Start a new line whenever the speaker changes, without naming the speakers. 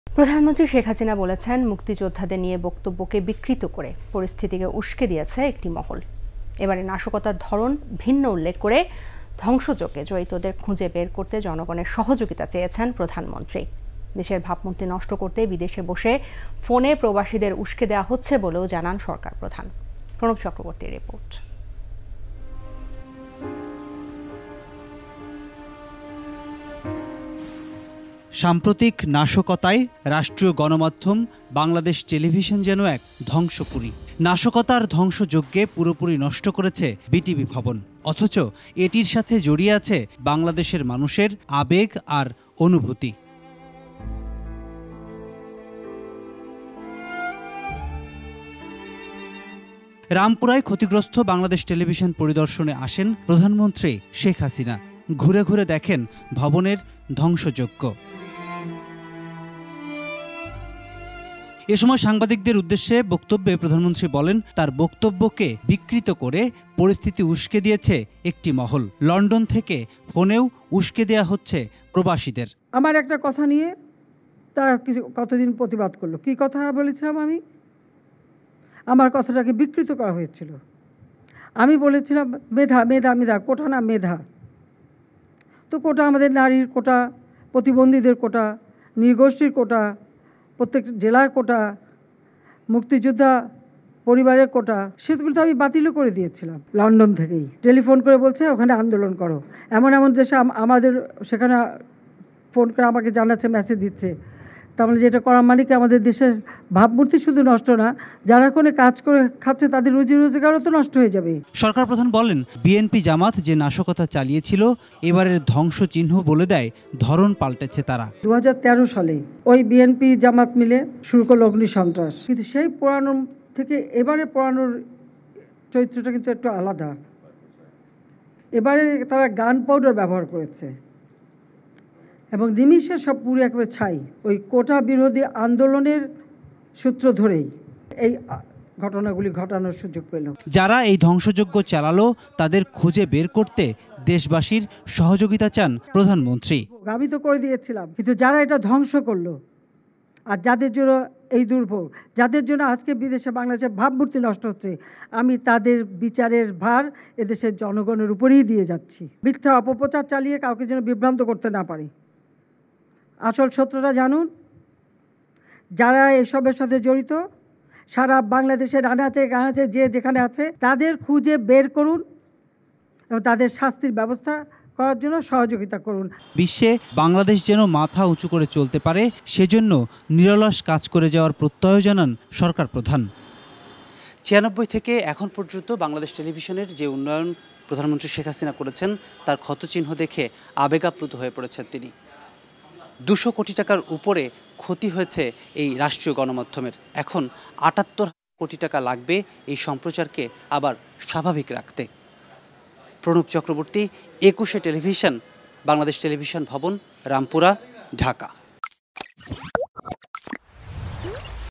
প্রধানমন্ত্রী শেখ হাসিনা বলেছেন, মুক্তিযোদ্ধাদের নিয়ে বক্তব্যকে বিকৃত করে পরিস্থিতিকে উস্কে দিয়েছে একটি মহল। এবারে নাশকতার ধরন ভিন্ন উল্লেখ করে ধ্বংসযজ্ঞে জড়িতদের খুঁজে বের করতে জনগণের সহযোগিতা চেয়েছেন প্রধানমন্ত্রী। দেশের ভাবমূর্তি নষ্ট করতে বিদেশে বসে ফোনে প্রবাসীদের উস্কে দেওয়া হচ্ছে বলেও জানান সরকার প্রধান। প্রণব চক্রবর্তীর রিপোর্ট।
সাম্প্রতিক নাশকতায় রাষ্ট্রীয় গণমাধ্যম বাংলাদেশ টেলিভিশন যেন এক ধ্বংসপুরী। নাশকতার ধ্বংসযজ্ঞে পুরোপুরি নষ্ট করেছে বিটিভি ভবন, অথচ এটির সাথে জড়িয়ে আছে বাংলাদেশের মানুষের আবেগ আর অনুভূতি। রামপুরায় ক্ষতিগ্রস্ত বাংলাদেশ টেলিভিশন পরিদর্শনে আসেন প্রধানমন্ত্রী শেখ হাসিনা। ঘুরে ঘুরে দেখেন ভবনের ধ্বংসযজ্ঞ। এ সময় সাংবাদিকদের উদ্দেশ্যে বক্তব্যে প্রধানমন্ত্রী বলেন, তার বক্তব্যকে বিকৃত করে পরিস্থিতি উস্কে দিয়েছে একটি মহল। লন্ডন থেকে ফোনেও উস্কে দেয়া হচ্ছে প্রবাসীদের।
আমার একটা কথা নিয়ে তারা কতদিন প্রতিবাদ করলো। কি কথা বলেছিলাম আমি? আমার কথাটাকে বিকৃত করা হয়েছিল। আমি বলেছিলাম মেধা মেধা মেধা, কোটা না মেধা। তো কোটা আমাদের নারীর কোটা, প্রতিবন্ধীদের কোটা, নৃগোষ্ঠীর কোটা, প্রত্যেক জেলার কোটা, মুক্তিযোদ্ধা পরিবারের কোটা, সেগুলো তো আমি বাতিলও করে দিয়েছিলাম। লন্ডন থেকেই টেলিফোন করে বলছে ওখানে আন্দোলন করো। এমন এমন দেশে আমাদের সেখানে ফোন করে আমাকে জানাচ্ছে, মেসেজ দিচ্ছে। তাহলে যেটা করা মানে কি আমাদের দেশের ভাবমূর্তি শুধু নষ্ট না, যারা কোনো কাজ করে খাচ্ছে তাদের রুজি রোজগারও তো নষ্ট হয়ে যাবে।
সরকার প্রধান বলেন, বিএনপি জামাত যে নাশকতা চালিয়েছিল এবারের ধ্বংস চিহ্ন বলে দেয় ধরন পাল্টেছে তারা।
2013 সালে ওই বিএনপি জামাত মিলে শুরু করলো অগ্নি সন্ত্রাস, কিন্তু সেই পোড়ানোর থেকে এবারে পোড়ানোর চরিত্রটা কিন্তু একটু আলাদা। এবারে তারা গান পাউডার ব্যবহার করেছে এবং নিমিষে সব পুরো একেবারে ছাই। ওই কোটা বিরোধী আন্দোলনের সূত্র ধরেই এই ঘটনাগুলি ঘটানোর সুযোগ পেল।
যারা এই ধ্বংসযজ্ঞ চালালো তাদের খুঁজে বের করতে দেশবাসীর সহযোগিতা চান প্রধানমন্ত্রী।
আমি তো করে দিয়েছিলাম, কিন্তু যারা এটা ধ্বংস করলো আর যাদের জন্য এই দুর্ভোগ, যাদের জন্য আজকে বিদেশে বাংলাদেশের ভাবমূর্তি নষ্ট হচ্ছে, আমি তাদের বিচারের ভার এদেশের জনগণের উপরেই দিয়ে যাচ্ছি। মিথ্যা অপপ্রচার চালিয়ে কাউকে যেন বিভ্রান্ত করতে না পারি। আসল সত্যটা জানুন, যারা এসবের সাথে জড়িত সারা বাংলাদেশের আনাচে কানাচে যে যেখানে আছে তাদের খুঁজে বের করুন এবং তাদের শাস্তির ব্যবস্থা করার জন্য সহযোগিতা করুন।
বিশ্বে বাংলাদেশ যেন মাথা উঁচু করে চলতে পারে, সেজন্য নিরলস কাজ করে যাওয়ার প্রত্যয় জানান সরকার প্রধান। 96 থেকে এখন পর্যন্ত বাংলাদেশ টেলিভিশনের যে উন্নয়ন প্রধানমন্ত্রী শেখ হাসিনা করেছেন তার ক্ষতচিহ্ন দেখে আবেগাপ্লুত হয়ে পড়েছেন তিনি। 200 কোটি টাকার উপরে ক্ষতি হয়েছে এই রাষ্ট্রীয় গণমাধ্যমের। এখন 78 কোটি টাকা লাগবে এই সম্প্রচারকে আবার স্বাভাবিক রাখতে। প্রণব চক্রবর্তী, 21 টেলিভিশন, বাংলাদেশ টেলিভিশন ভবন, রামপুরা, ঢাকা।